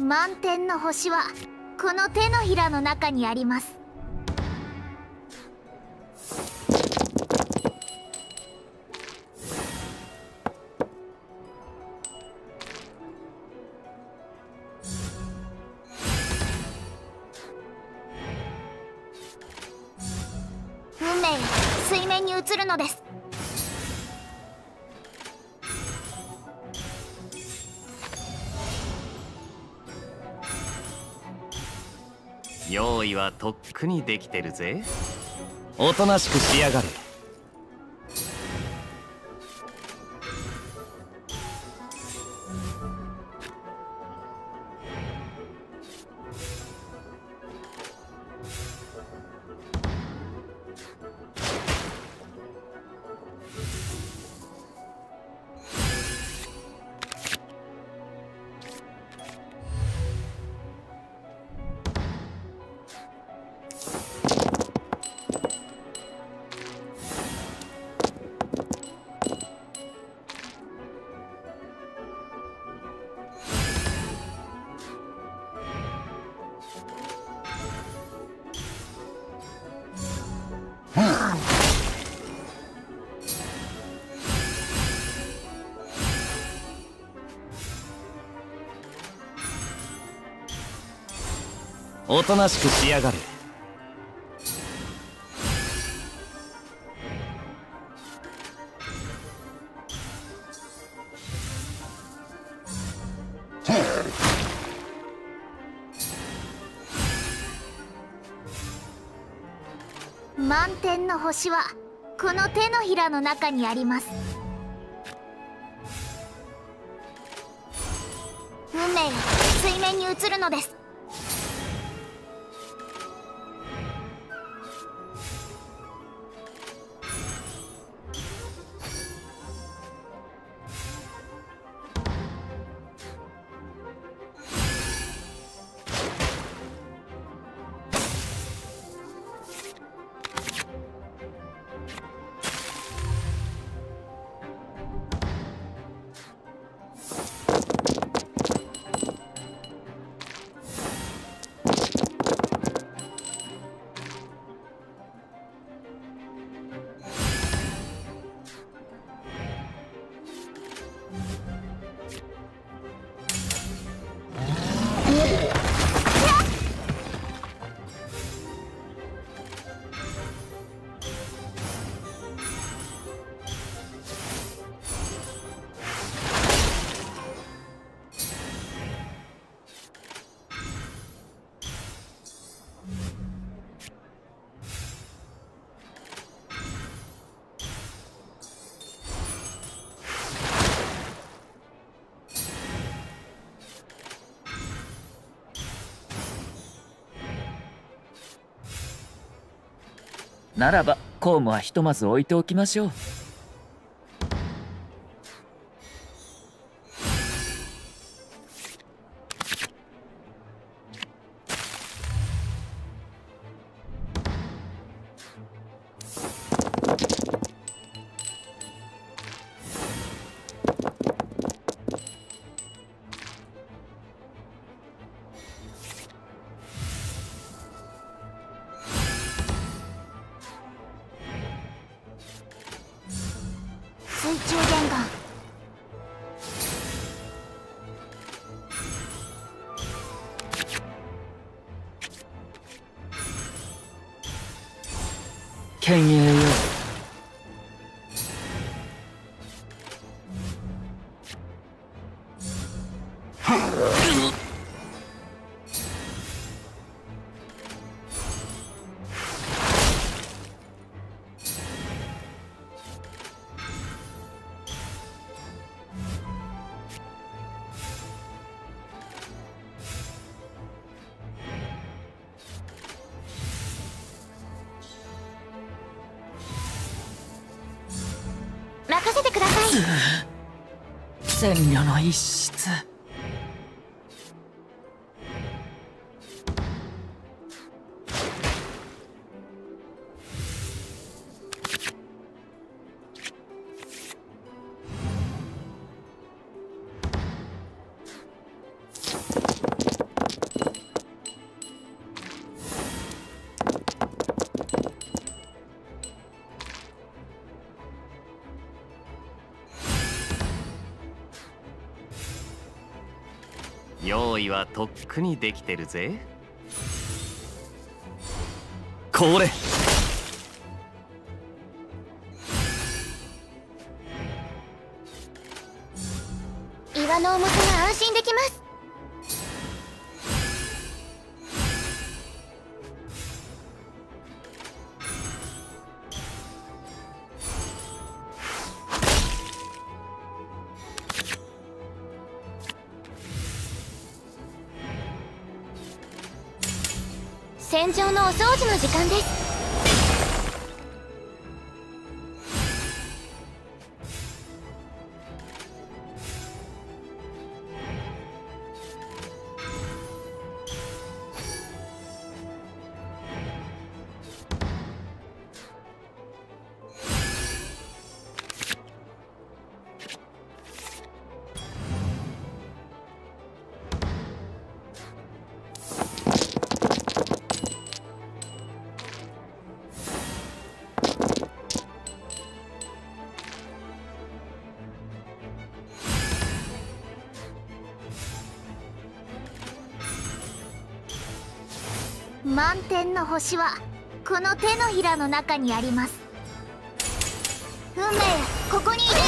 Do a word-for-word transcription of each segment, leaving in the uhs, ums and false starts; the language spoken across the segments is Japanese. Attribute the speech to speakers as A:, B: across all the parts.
A: 満天の星はこの手のひらの中にあります。運命が水面に映るのです。
B: 用意はとっくにできてるぜ。おとなしくしやがれ。おとなしくしやがれ。
A: 満天の星はこの手のひらの中にあります。運命が水面に映るのです。
C: ならば公務はひとまず置いておきましょう。
A: 水中玄関。
C: 犬猿よ。
A: 任せてください。
C: 千慮の一室。
B: 用意はとっくにできてるぜ。これ
A: 岩の重さが安心できます。戦場のお掃除の時間です。満天の星はこの手のひらの中にあります。運命よ、ここにい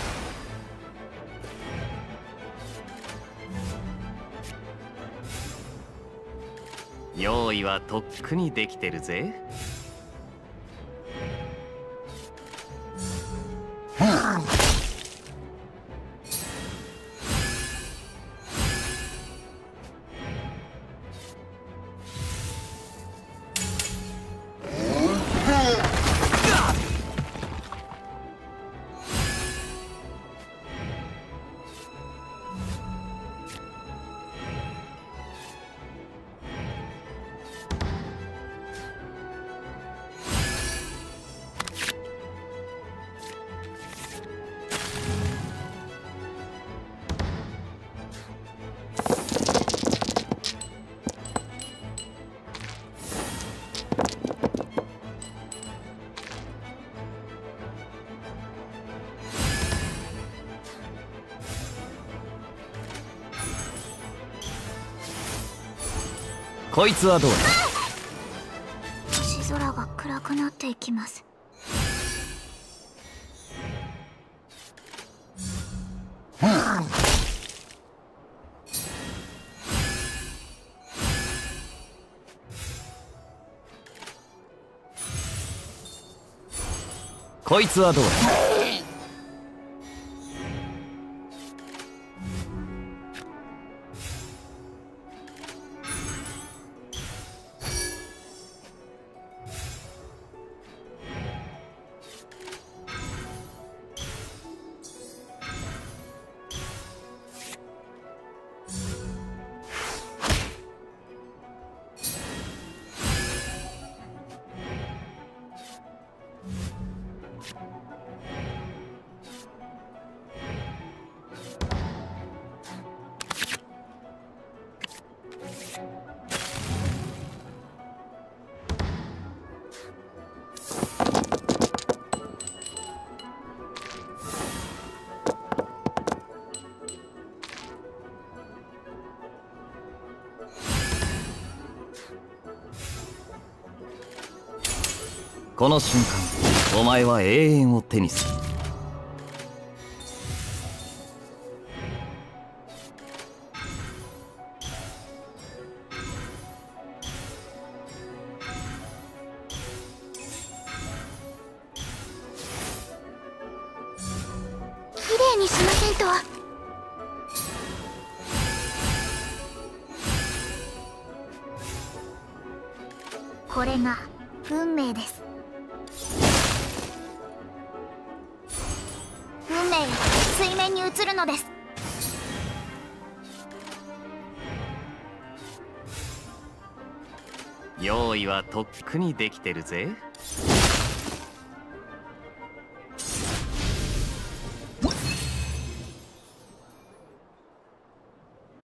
A: でよ。
B: 用意はとっくにできてるぜ。こいつはどうだ。
A: 星空が暗くなっていきます。
B: こいつはどうだ。この瞬間、お前は永遠を手にする。
A: 綺麗にしませんと。これが運命です。運命が水面に映るのです。
B: 用意はとっくにできてるぜ。